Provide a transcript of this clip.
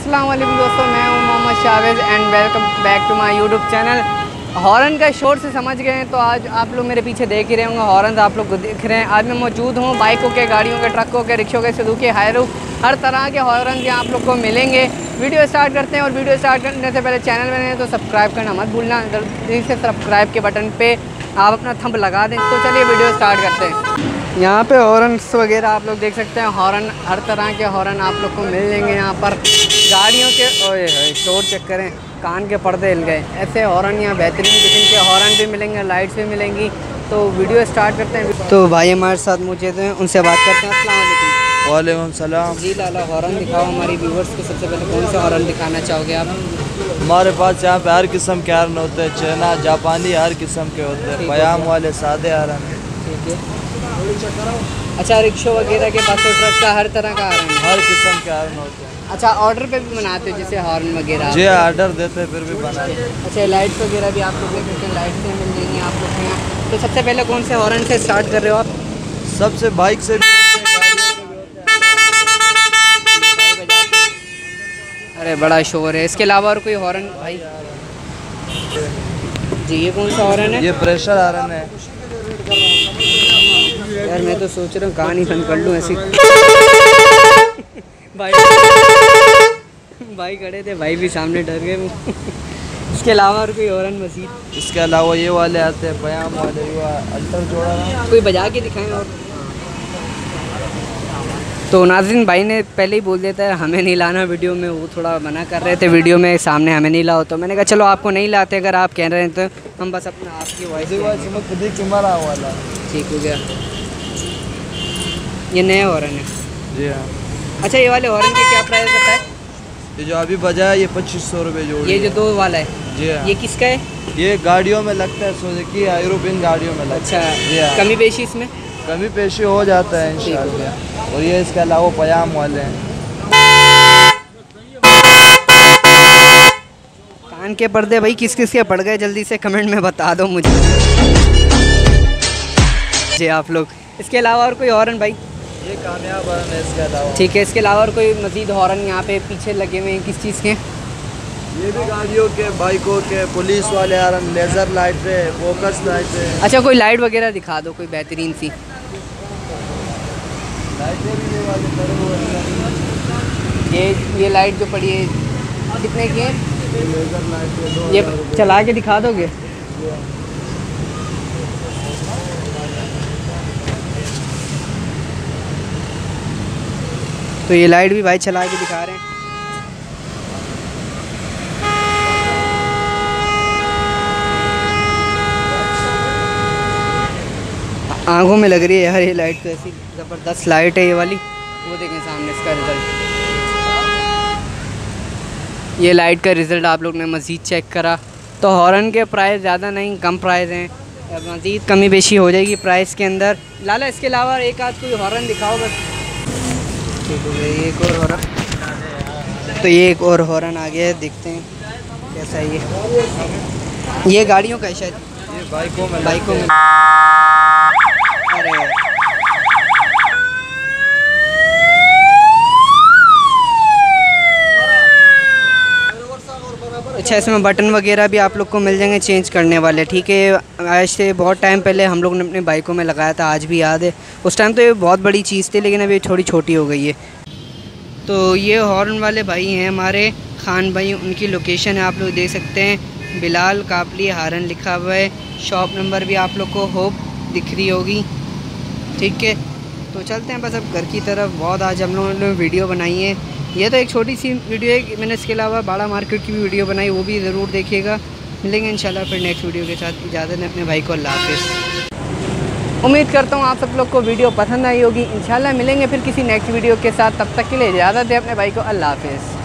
अस्सलाम वालेकुम दोस्तों, मैं हूं Mohammad Shavez and welcome back to my YouTube channel. Horn का शोर से समझ गए हैं तो आज आप लोग मेरे पीछे देख ही रहे होंगे, हॉर्न आप लोग देख रहे हैं। आज मैं मौजूद हूं बाइकों के, गाड़ियों के, ट्रकों के, रिक्शों के, सुजुकी हायरूफ, हर तरह के हॉर्न यहाँ आप लोग को मिलेंगे। वीडियो स्टार्ट करते हैं और वीडियो स्टार्ट करने से पहले चैनल में हैं तो सब्सक्राइब करना मत भूलना। जल्दी से सब्सक्राइब के बटन पर आप अपना थंब लगा दें। तो चलिए वीडियो स्टार्ट करते हैं। यहाँ पे हॉर्न्स वगैरह आप लोग देख सकते हैं। हॉर्न हर तरह के हॉर्न आप लोग को मिल जाएंगे यहाँ पर। गाड़ियों के ओए शोर चेक करें, कान के पर्दे हिल गए। ऐसे हॉर्न यहाँ बेहतरीन किस्म के हॉर्न भी मिलेंगे, लाइट्स भी मिलेंगी। तो वीडियो स्टार्ट करते हैं। तो भाई हमारे साथ मौजूद हैं, उनसे बात करते हैं। अस्सलाम वालेकुम। वालेकुम सलाम। जी लाला, हॉर्न दिखाओ हमारी व्यूवर्स को। सबसे पहले कौन सा हॉर्न दिखाना चाहोगे आप? हमारे पास यहाँ पे हर किस्म के हॉर्न होते हैं, चाइना, जापानी, हर किस्म के होते हैं। बयाम वाले, सादे हॉर्न। ठीक है। अच्छा, रिक्शो वगैरह के पास तो ट्रक का हर तरह का हॉर्न है? हर किस्म के हॉर्न होते हैं। अच्छा, ऑर्डर पे भी बनाते हो जैसे हॉर्न वगैरह? जी, ऑर्डर देते हैं फिर भी बनाते हैं। अच्छा, लाइट्स वगैरह भी आप लोग देख सकते हैं, लाइट्स भी मिल जाएंगी आप लोग के यहाँ। तो सबसे पहले कौन से हॉर्न से स्टार्ट कर रहे हो आप? सबसे बाइक से भी होते हैं, गाड़ियों से भी होते हैं। अरे बड़ा शोर है। इसके अलावा और कोई हॉर्न भाई? जी, ये कौन सा हॉर्न है? ये प्रेशर हॉर्न है। यार मैं तो सोच रहा हूँ कहानी बंद कर लूँ ऐसी। भाई खड़े थे, भाई भी सामने डर गए वो। इसके अलावा और कोई हॉर्न मजीद? इसके अलावा ये वाले आते हैं, बयाम वाले, अल्टर जोड़ा। कोई बजा के दिखाएं और। तो नाज़रीन, भाई ने पहले ही बोल देता है हमें नहीं लाना वीडियो में। वो थोड़ा मना कर रहे थे वीडियो में सामने हमें नहीं लाओ, तो मैंने कहा चलो आपको नहीं लाते, अगर आप कह रहे हैं तो हम बस अपना आपकी वॉइस खुद ही चुमारा वाला। ठीक हो गया। ये नया हॉर्न है? जी हाँ। अच्छा, ये वाले हॉर्न के क्या प्राइस बताए? ये जो अभी बजा है ये 2500 रुपये जोड़ी। ये जो दो वाला है? जी हाँ। ये किसका है? ये गाड़ियों में लगता है, सुजुकी हायरूफ, इन गाड़ियों में लगता है। अच्छा, जी हाँ। कमी बेशी इसमें? कमी पेशी हो जाता है इंशाल्लाह। और ये इसके अलावा बयाम वाले हैं। कान के पर्दे भाई किस किस के पड़ गए, जल्दी से कमेंट में बता दो मुझे जी आप लोग। इसके अलावा और कोई हॉर्न भाई? ये कामयाब हॉर्न है इसके अलावा। ठीक है। इसके अलावा और कोई मज़ीद हॉर्न यहाँ पे पीछे लगे हुए हैं, किस चीज़ के? ये भी गाड़ियों के, बाइकों के, पुलिस वाले हॉर्न, लेज़र लाइट है, फोकस लाइट है। अच्छा, कोई लाइट वगैरह दिखा दो, कोई बेहतरीन सी। लाइटें भी ये वाले पड़े हुए हैं। ये लाइट जो पड़ी है कितने की है? लेज़र लाइट है, ये चला के दिखा दोगे? तो ये लाइट भी भाई चला के दिखा रहे हैं। आंखों में लग रही है यार ये लाइट, तो ऐसी ज़बरदस्त लाइट है ये वाली। वो देखें सामने इसका रिज़ल्ट। ये लाइट का रिज़ल्ट आप लोग ने मज़ीद चेक करा। तो हॉर्न के प्राइस ज़्यादा नहीं, कम प्राइस हैं, मज़ीद कमी बेशी हो जाएगी प्राइस के अंदर। लाला, इसके अलावा एक आध कोई हॉर्न दिखाओ बस। ठीक हो गया। ये एक और हॉर्न, तो ये एक और हॉर्न आ गया है, देखते हैं कैसा है ये गाड़ियों का है शायद। ये बाइकों में अरे अच्छा, इसमें बटन वगैरह भी आप लोग को मिल जाएंगे चेंज करने वाले। ठीक है। आज से बहुत टाइम पहले हम लोग ने अपने बाइकों में लगाया था, आज भी याद है। उस टाइम तो ये बहुत बड़ी चीज़ थी, लेकिन अभी थोड़ी छोटी हो गई है। तो ये हॉर्न वाले भाई हैं हमारे खान भाई, उनकी लोकेशन है आप लोग देख सकते हैं। बिलाल कापली हॉर्न लिखा हुआ है। शॉप नंबर भी आप लोग को होप दिख रही होगी। ठीक है। तो चलते हैं बस अब घर की तरफ। बहुत आज हम लोगों ने वीडियो बनाई है। ये तो एक छोटी सी वीडियो है, मैंने इसके अलावा बाड़ा मार्केट की भी वीडियो बनाई, वो भी ज़रूर देखिएगा। मिलेंगे इंशाल्लाह फिर नेक्स्ट वीडियो के साथ। इजाज़त है अपने भाई को, अल्लाह हाफ़िज़। उम्मीद करता हूँ आप सब लोग को वीडियो पसंद आई होगी। इंशाल्लाह मिलेंगे फिर किसी नेक्स्ट वीडियो के साथ। तब तक के लिए इजाज़त है अपने भाई को, अल्लाह हाफ़िज़।